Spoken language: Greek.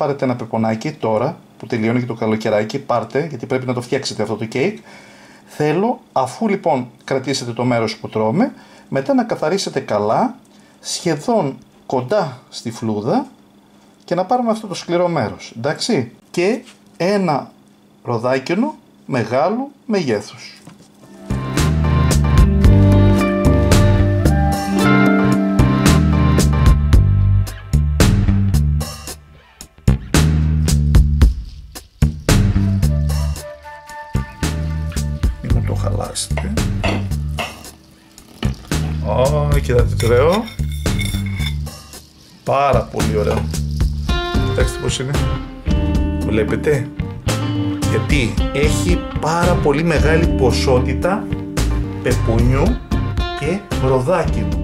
πάρετε ένα πεπονάκι τώρα, που τελειώνει και το καλοκαιράκι, πάρτε, γιατί πρέπει να το φτιάξετε αυτό το κέικ. Θέλω, αφού λοιπόν κρατήσετε το μέρος που τρώμε, μετά να καθαρίσετε καλά, σχεδόν κοντά στη φλούδα, και να πάρουμε αυτό το σκληρό μέρος, εντάξει, και ένα ροδάκινο μεγάλου μεγέθους. Μην μου το χαλάσετε. Κοιτάξτε τι ωραίο. Πάρα πολύ ωραίο. Κοιτάξτε πώς είναι. Βλέπετε. Γιατί έχει πάρα πολύ μεγάλη ποσότητα πεπονιού και ροδάκινου.